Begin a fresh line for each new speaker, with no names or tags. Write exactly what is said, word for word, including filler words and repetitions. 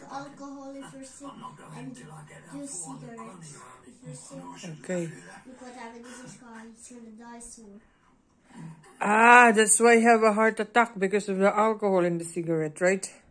alcohol if you're sick and do cigarettes if you're sick.
Okay.
Because diabetes is called, it's going to die soon.
Ah, that's why you have a heart attack because of the alcohol in the cigarette, right?